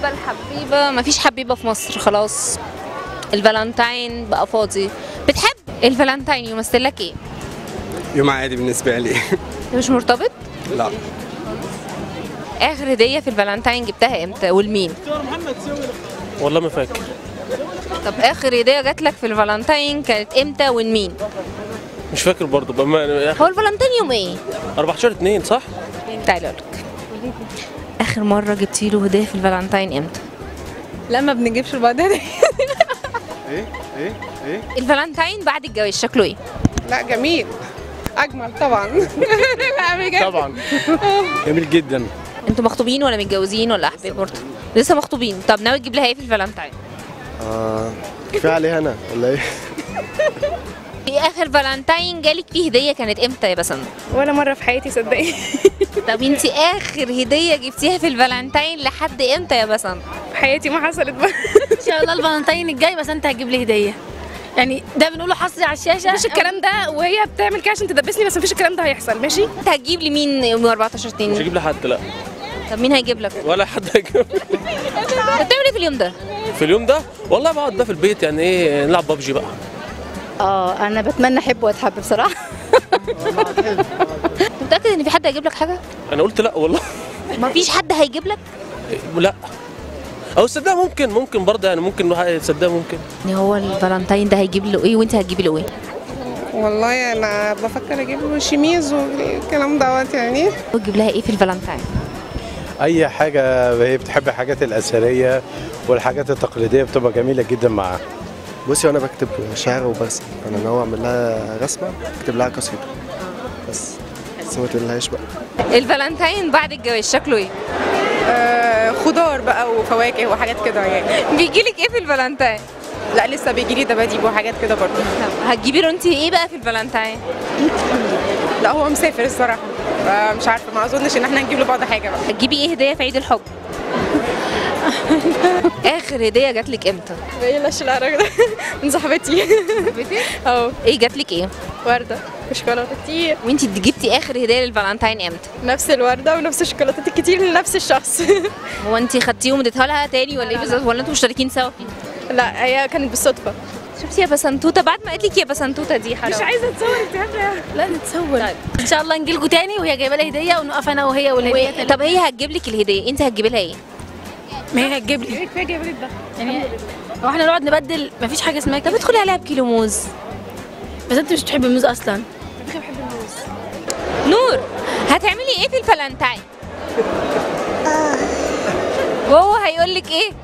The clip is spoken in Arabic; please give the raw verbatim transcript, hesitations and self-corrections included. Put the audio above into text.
الحبيبه الحبيبه مفيش حبيبه في مصر خلاص. الفالنتاين بقى فاضي. بتحب الفالنتاين يمثل لك ايه؟ يوم عادي بالنسبه لي. مش مرتبط؟ لا. اخر هديه في الفالنتاين جبتها امتى والمين؟ والله ما فاكر. طب اخر هديه جات لك في الفالنتاين كانت امتى ومين؟ مش فاكر برضه بأمانة. هو الفالنتاين يوم ايه؟ أربعتاشر اتنين صح؟ تعالى اقول لك. اخر مره جبتي له هديه في الفالنتاين امتى؟ لا ما بنجيبش لبعض هديه. ايه ايه ايه الفالنتاين بعد الجواز شكله ايه؟ لا جميل، اجمل طبعا. لا بجد طبعا. جميل جدا. انتوا مخطوبين ولا متجوزين ولا احباب برضه؟ لسه مخطوبين. طب ناوي تجيب لها ايه في الفالنتاين؟ اه كفايه عليها انا ولا ايه؟ في اخر فالنتاين جالك فيه هديه كانت امتى يا بسنت؟ ولا مره في حياتي صدقني. طب انت اخر هديه جبتيها في الفالنتاين لحد امتى يا بسنت؟ في حياتي ما حصلت بقى. ان شاء الله الفالنتين الجاي بس انت هتجيب لي هديه. يعني ده بنقوله حصري على الشاشه. مفيش الكلام ده، وهي بتعمل كده عشان تدبسني، بس مفيش الكلام ده هيحصل. ماشي؟ انت هتجيب لمين يوم أربعتاشر مش اتنين؟ هجيب لحد لا. طب مين هيجيب لك؟ ولا حد هيجيب. انت بتعمل ايه في اليوم ده؟ في اليوم ده والله بقعد ده في البيت يعني ايه نلعب بابجي بقى. اه انا بتمنى احب واتحب بصراحه. انت متاكد ان في حد هيجيب لك حاجه؟ انا قلت لا والله. مفيش حد هيجيب لك؟ لا. او صدق ممكن ممكن برضه يعني ممكن الواحد صدق ممكن. يعني هو الفالنتاين ده هيجيب له ايه وانت هتجيبي له ايه؟ والله انا بفكر اجيب له شيميز والكلام دوت يعني. وتجيب لها ايه في الفالنتاين؟ اي حاجه، هي بتحب الحاجات الاثريه والحاجات التقليديه بتبقى جميله جدا معاها. بصي وانا بكتب شعر وبرسم، انا ناوي اعمل لها رسمه اكتب لها قصيده بس بس ما تقولهاش بقى. الفالنتاين بعد الجواز شكله ايه؟ آه خضار بقى وفواكه وحاجات كده يعني. بيجيلك ايه في الفالنتاين؟ لا لسه بيجي لي دباديب وحاجات كده برضه. طب هتجيبي له انت ايه بقى في الفالنتاين؟ لا هو مسافر الصراحه، مش عارفه، ما اظنش ان احنا نجيب لبعض حاجه بقى. هتجيبي ايه هديه في عيد الحب؟ اخر هديه جات لك امتى؟ بلاش العرق ده. من صاحبتي. صاحبتي؟ اه. ايه جات لك ايه؟ ورده وشوكولاته كتير. وانت جبتي اخر هديه للفالنتاين امتى؟ نفس الورده ونفس الشوكولاتات الكتير لنفس الشخص. هو انت خدتيهم واديتها لها تاني ولا ايه بالظبط، ولا انتوا مشتركين سوا فيه؟ لا هي كانت بالصدفه. شفتي يا بسنتوته بعد ما قالت لك يا بسنتوته دي حرام. مش عايزه اتصور انت عارفه. لا نتصور. طيب. ان شاء الله نجيلكوا تاني وهي جايبه لي هديه ونقف انا وهي والهديه. و... طب هي هتجيب لك الهديه، انت هتجيبي لها ايه؟ ما هي هتجيب لي. كفايه جايبه لي ده. يعني هو احنا نقعد نبدل مفيش حاجه اسمها طب كده. ادخلي عليها بكيلو موز. بس انت مش بتحب الموز اصلا. بحب الموز. نور هتعملي ايه في الفالنتاين؟ وهو هيقول لك ايه؟